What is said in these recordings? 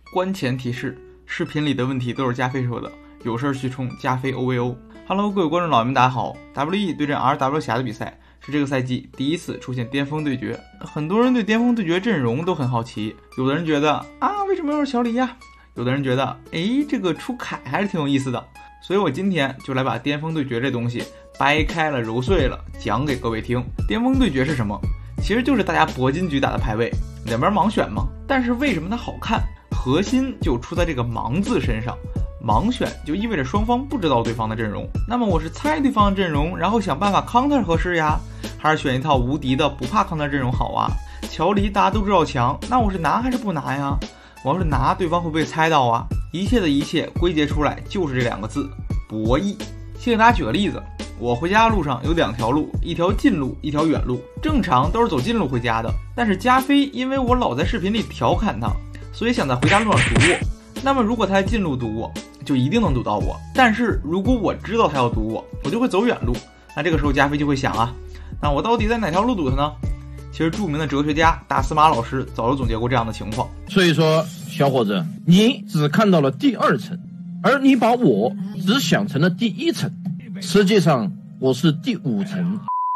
关前提示：视频里的问题都是加菲说的，有事去冲加菲 OVO。Hello， 各位观众老爷们，大家好。WE 对阵 RW 侠的比赛是这个赛季第一次出现巅峰对决，很多人对巅峰对决阵容都很好奇，有的人觉得为什么又是小李呀？有的人觉得这个出凯还是挺有意思的。所以我今天就来把巅峰对决这东西掰开了揉碎了讲给各位听。巅峰对决是什么？其实就是大家铂金局打的排位，两边盲选嘛。但是为什么它好看？核心就出在这个盲字身上。盲选就意味着双方不知道对方的阵容，那么我是猜对方的阵容，然后想办法 counter 合适呀，还是选一套无敌的不怕 counter 阵容好啊？乔离大家都知道强，那我是拿还是不拿呀？我要是拿，对方会不会猜到啊？一切的一切归结出来就是这两个字：博弈。先给大家举个例子，我回家的路上有两条路，一条近路，一条远路。正常都是走近路回家的，但是加菲因为我老在视频里调侃他，所以想在回家路上堵我。那么如果他在近路堵我，就一定能堵到我。但是如果我知道他要堵我，我就会走远路。那这个时候加菲就会想那我到底在哪条路堵他呢？其实著名的哲学家大司马老师早就总结过这样的情况。 所以说，小伙子，你只看到了第二层，而你把我只想成了第一层，实际上我是第五层。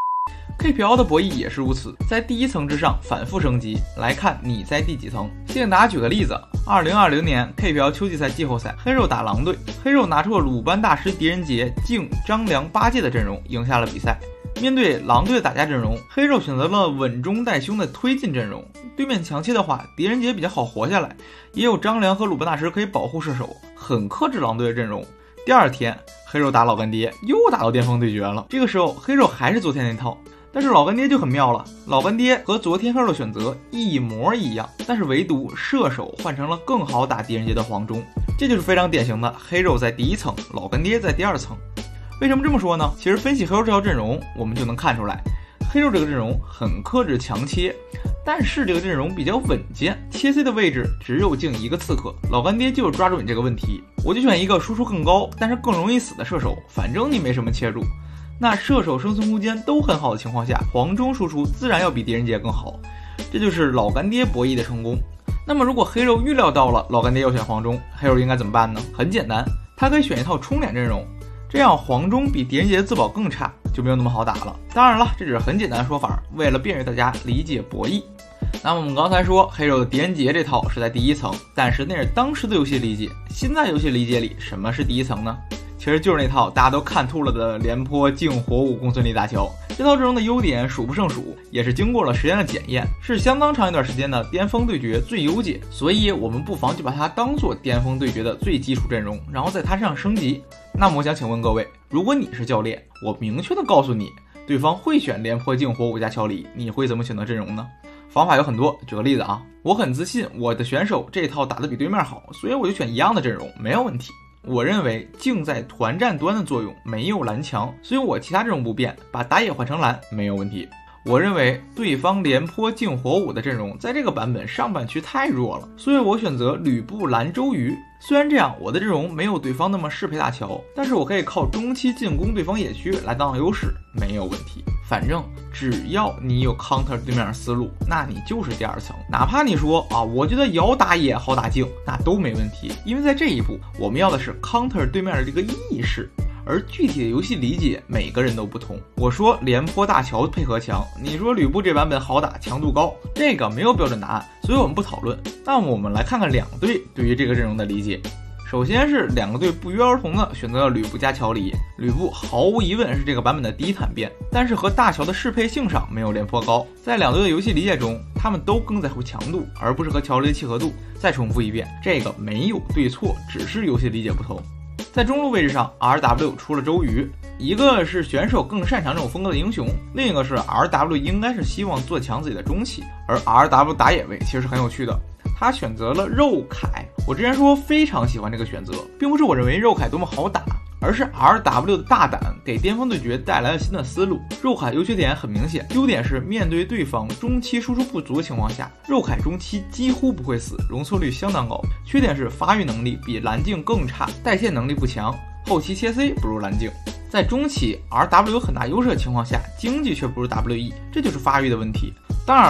KPL 的博弈也是如此，在第一层之上反复升级，来看你在第几层。先给大家举个例子，2020年 KPL 秋季赛季后赛，黑肉打狼队，黑肉拿出了鲁班大师狄仁杰、敬、张良、八戒的阵容，赢下了比赛。面对狼队的打架阵容，黑肉选择了稳中带凶的推进阵容。对面强切的话，狄仁杰比较好活下来，也有张良和鲁班大师可以保护射手，很克制狼队的阵容。第二天，黑肉打老干爹，又打到巅峰对决了。这个时候，黑肉还是昨天那套。但是老干爹就很妙了，老干爹和昨天黑肉的选择一模一样，但是唯独射手换成了更好打狄仁杰的黄忠，这就是非常典型的黑肉在第一层，老干爹在第二层。为什么这么说呢？其实分析黑肉这条阵容，我们就能看出来，黑肉这个阵容很克制强切，但是这个阵容比较稳健，切 C 的位置只有敬一个刺客，老干爹就是抓住你这个问题，我就选一个输出更高但是更容易死的射手，反正你没什么切入。那射手生存空间都很好的情况下，黄忠输出自然要比狄仁杰更好，这就是老干爹博弈的成功。那么如果黑肉预料到了老干爹要选黄忠，黑肉应该怎么办呢？很简单，他可以选一套冲脸阵容，这样黄忠比狄仁杰的自保更差，就没有那么好打了。当然了，这只是很简单的说法，为了便于大家理解博弈。那么我们刚才说黑肉的狄仁杰这套是在第一层，但是那是当时的游戏理解，现在游戏理解里什么是第一层呢？其实就是那套大家都看吐了的廉颇净火舞公孙离大乔。这套阵容的优点数不胜数，也是经过了时间的检验，是相当长一段时间的巅峰对决最优解，所以我们不妨就把它当做巅峰对决的最基础阵容，然后在它身上升级。那么我想请问各位，如果你是教练，我明确的告诉你对方会选廉颇净火舞加乔离，你会怎么选择阵容呢？方法有很多，举个例子我很自信我的选手这套打得比对面好，所以我就选一样的阵容，没有问题。我认为敬在团战端的作用没有蓝强，所以我其他阵容不变，把打野换成蓝没有问题。我认为对方廉颇净火舞的阵容在这个版本上半区太弱了，所以我选择吕布蓝周瑜。虽然这样我的阵容没有对方那么适配大乔，但是我可以靠中期进攻对方野区来当优势，没有问题。反正只要你有 counter 对面的思路，那你就是第二层。哪怕你说我觉得瑶打野好打敬，那都没问题，因为在这一步我们要的是 counter 对面的这个意识，而具体的游戏理解每个人都不同。我说廉颇大乔配合强，你说吕布这版本好打强度高，这个没有标准答案，所以我们不讨论。那么我们来看看两队对于这个阵容的理解。首先是两个队不约而同的选择了吕布加乔离。吕布毫无疑问是这个版本的低坦变，但是和大乔的适配性上没有廉颇高。在两队的游戏理解中，他们都更在乎强度，而不是和乔离的契合度。再重复一遍，这个没有对错，只是游戏理解不同。在中路位置上 ，RW 出了周瑜，一个是选手更擅长这种风格的英雄，另一个是 RW 应该是希望做强自己的中期，而 RW 打野位其实是很有趣的，他选择了肉凯。我之前说非常喜欢这个选择，并不是我认为肉凯多么好打，而是 RW 的大胆给巅峰对决带来了新的思路。肉凯优缺点很明显，优点是面对对方中期输出不足的情况下，肉凯中期几乎不会死，容错率相当高。缺点是发育能力比蓝镜更差，带线能力不强，后期切 C 不如蓝镜。在中期 RW 有很大优势的情况下，经济却不如 WE， 这就是发育的问题。当然了，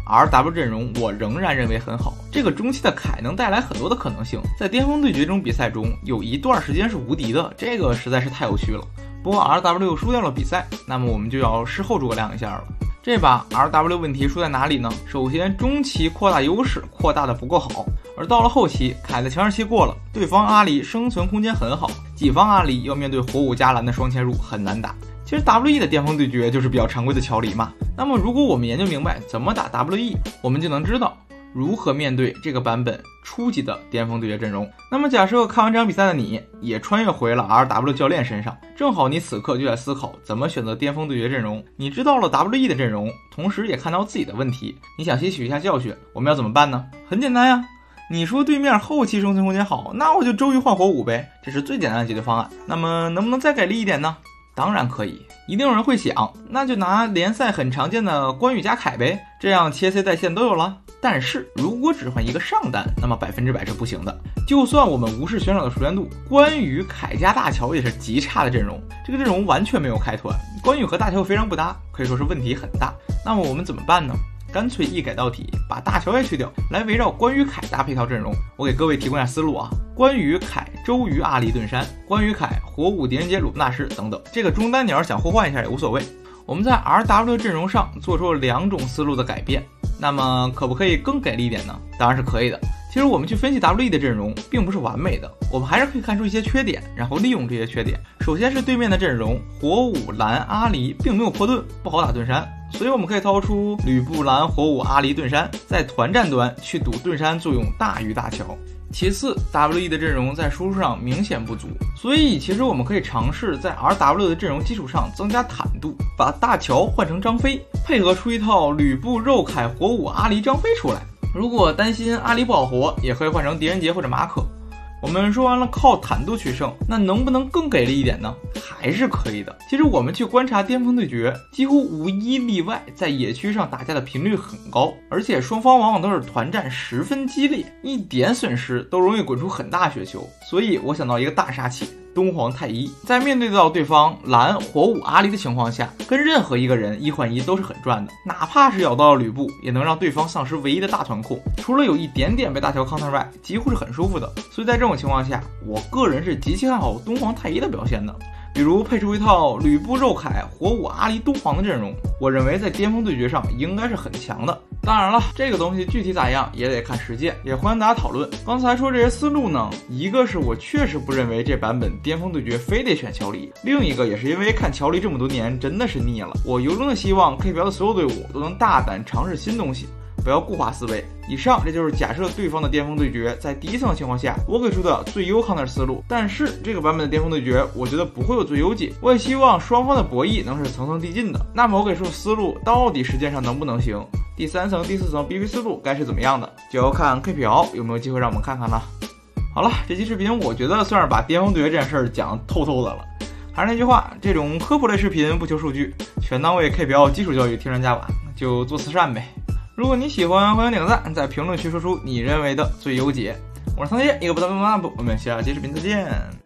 ，RW 阵容我仍然认为很好。这个中期的凯能带来很多的可能性，在巅峰对决这种比赛中有一段时间是无敌的，这个实在是太有趣了。不过 RW 又输掉了比赛，那么我们就要事后诸葛亮一下了。这把 RW 问题出在哪里呢？首先中期扩大优势扩大的不够好，而到了后期，凯的强势期过了，对方阿离生存空间很好，己方阿离要面对火舞加蓝的双嵌入很难打。其实 WE 的巅峰对决就是比较常规的乔离嘛。那么如果我们研究明白怎么打 WE， 我们就能知道如何面对这个版本初级的巅峰对决阵容。那么假设看完这场比赛的你也穿越回了 RW 教练身上，正好你此刻就在思考怎么选择巅峰对决阵容，你知道了 WE 的阵容，同时也看到自己的问题，你想吸取一下教训，我们要怎么办呢？很简单呀，你说对面后期生存空间好，那我就周瑜换火舞呗，这是最简单的解决方案。那么能不能再给力一点呢？当然可以。一定有人会想，那就拿联赛很常见的关羽加凯呗，这样切 C 在线都有了。但是如果只换一个上单，那么100%是不行的。就算我们无视选手的熟练度，关羽凯加大乔也是极差的阵容，这个阵容完全没有开团，关羽和大乔非常不搭，可以说是问题很大。那么我们怎么办呢？干脆一改到底，把大乔也去掉，来围绕关羽凯搭配一套阵容。我给各位提供一下思路啊，关羽凯周瑜阿离盾山，关羽凯火舞狄仁杰鲁布纳什等等，这个中单你要是想互换一下也无所谓。我们在 RW 阵容上做出了2种思路的改变，那么可不可以更给力一点呢？当然是可以的。其实我们去分析 WE 的阵容并不是完美的，我们还是可以看出一些缺点，然后利用这些缺点。首先是对面的阵容火舞蓝阿离并没有破盾，不好打盾山，所以我们可以掏出吕布蓝火舞阿离盾山，在团战端去赌盾山作用大于大乔。其次 WE 的阵容在输出上明显不足，所以其实我们可以尝试在 RW 的阵容基础上增加坦度，把大乔换成张飞，配合出一套吕布肉凯火舞阿离张飞出来。如果担心阿离不好活，也可以换成狄仁杰或者马可。我们说完了靠坦度取胜，那能不能更给力一点呢？还是可以的。其实我们去观察巅峰对决，几乎无一例外在野区上打架的频率很高，而且双方往往都是团战十分激烈，一点损失都容易滚出很大血球。所以我想到一个大杀器，东皇太一。在面对到对方蓝火舞阿离的情况下，跟任何一个人1换1都是很赚的，哪怕是咬到了吕布，也能让对方丧失唯一的大团控，除了有一点点被大乔 counter 外，几乎是很舒服的。所以在这种情况下，我个人是极其看好东皇太一的表现的。比如配出一套吕布肉凯火舞阿离东皇的阵容，我认为在巅峰对决上应该是很强的。当然了，这个东西具体咋样也得看实践，也欢迎大家讨论。刚才说这些思路呢，一个是我确实不认为这版本巅峰对决非得选乔离，另一个也是因为看乔离这么多年真的是腻了。我由衷的希望 KPL 的所有队伍都能大胆尝试新东西，不要固化思维。以上这就是假设对方的巅峰对决在第一层的情况下我给出的最优counter思路，但是这个版本的巅峰对决我觉得不会有最优解，我也希望双方的博弈能是层层递进的。那么我给出的思路到底实践上能不能行，第3层第4层 BP 思路该是怎么样的，就要看 KPL 有没有机会让我们看看了。好了，这期视频我觉得算是把巅峰对决这件事儿讲透透的了。还是那句话，这种科普类视频不求数据，全当为 KPL 基础教育添砖加瓦，就做慈善呗。如果你喜欢，欢迎点个赞，在评论区说出你认为的最优解。我是唐杰，一个不当不，我们下期视频再见。